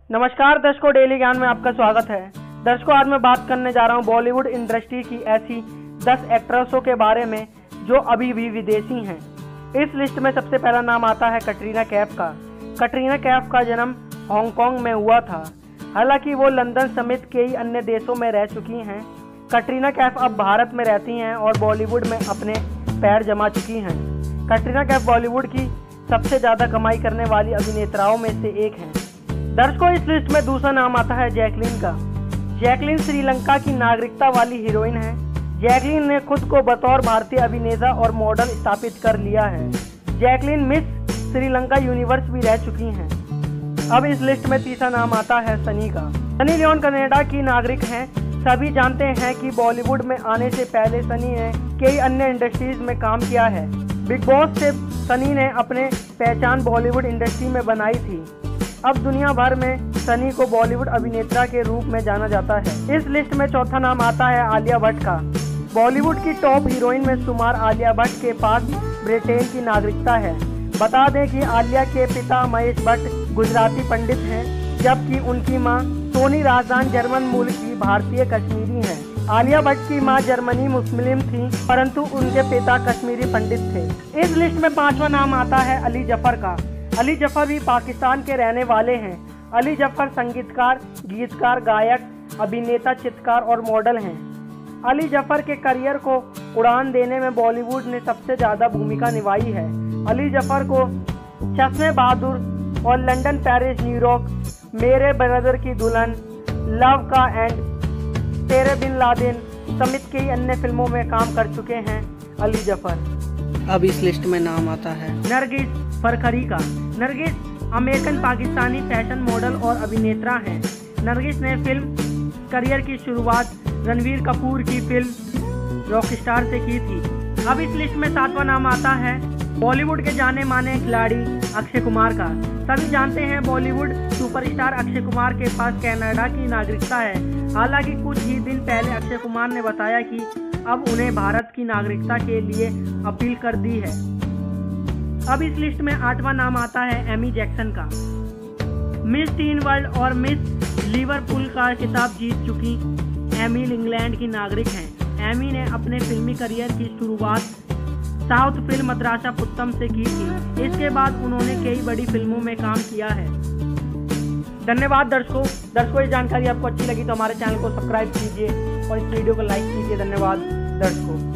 नमस्कार दर्शकों, डेली ज्ञान में आपका स्वागत है। दर्शकों, आज मैं बात करने जा रहा हूं बॉलीवुड इंडस्ट्री की ऐसी 10 एक्ट्रेसों के बारे में जो अभी भी विदेशी हैं। इस लिस्ट में सबसे पहला नाम आता है कटरीना कैफ का। कटरीना कैफ का जन्म हांगकांग में हुआ था, हालांकि वो लंदन समेत कई अन्य देशों में रह चुकी हैं। कटरीना कैफ अब भारत में रहती हैं और बॉलीवुड में अपने पैर जमा चुकी हैं। कटरीना कैफ बॉलीवुड की सबसे ज़्यादा कमाई करने वाली अभिनेत्राओं में से एक हैं। दर्शकों, इस लिस्ट में दूसरा नाम आता है जैकलीन का। जैकलीन श्रीलंका की नागरिकता वाली हीरोइन है। जैकलीन ने खुद को बतौर भारतीय अभिनेता और मॉडल स्थापित कर लिया है। जैकलीन मिस श्रीलंका यूनिवर्स भी रह चुकी हैं। अब इस लिस्ट में तीसरा नाम आता है सनी का। सनी लियोन कनाडा की नागरिक हैं। सभी जानते हैं कि बॉलीवुड में आने से पहले सनी ने कई अन्य इंडस्ट्रीज में काम किया है। बिग बॉस से सनी ने अपने पहचान बॉलीवुड इंडस्ट्री में बनाई थी। अब दुनिया भर में सनी को बॉलीवुड अभिनेता के रूप में जाना जाता है। इस लिस्ट में चौथा नाम आता है आलिया भट्ट का। बॉलीवुड की टॉप हीरोइन में शुमार आलिया भट्ट के पास ब्रिटेन की नागरिकता है। बता दें कि आलिया के पिता महेश भट्ट गुजराती पंडित हैं, जबकि उनकी मां सोनी राजदान जर्मन मूल की भारतीय कश्मीरी हैं। आलिया भट्ट की मां जर्मनी मुस्लिम थी, परंतु उनके पिता कश्मीरी पंडित थे। इस लिस्ट में पांचवा नाम आता है अली जफर का। अली जफर भी पाकिस्तान के रहने वाले हैं। अली जफर संगीतकार, गीतकार, गायक, अभिनेता, चित्रकार और मॉडल हैं। अली जफर के करियर को उड़ान देने में बॉलीवुड ने सबसे ज़्यादा भूमिका निभाई है। अली जफर को चश्मे बहादुर और London, Paris, New York, Mere brother Ki Dulhan, love का एंड, तेरे बिन लादेन समेत कई अन्य फिल्मों में काम कर चुके हैं अली जफर। अब इस लिस्ट में नाम आता है नरगिस फरखरी का। Nargis American Pakistani fashion model और अभिनेता हैं। नरगिस ने फिल्म करियर की शुरुआत रणबीर कपूर की फिल्म रॉकस्टार से की थी। अब इस लिस्ट में सातवां नाम आता है बॉलीवुड के जाने माने खिलाड़ी अक्षय कुमार का। सभी जानते हैं बॉलीवुड सुपरस्टार अक्षय कुमार के पास कनाडा की नागरिकता है। हालांकि कुछ ही दिन पहले अक्षय कुमार ने बताया कि अब उन्हें भारत की नागरिकता के लिए अपील कर दी है। अब इस लिस्ट में आठवां नाम आता है एमी जैक्सन का। मिस टीन वर्ल्ड और मिस लिवरपूल का खिताब जीत चुकी एमी इंग्लैंड की नागरिक हैं। एमी ने अपने फिल्मी करियर की शुरुआत साउथ फिल्म मद्रासा पुत्तम से की थी। इसके बाद उन्होंने कई बड़ी फिल्मों में काम किया है। धन्यवाद दर्शकों, ये जानकारी आपको अच्छी लगी तो हमारे चैनल को सब्सक्राइब कीजिए और इस वीडियो को लाइक कीजिए। धन्यवाद दर्शकों।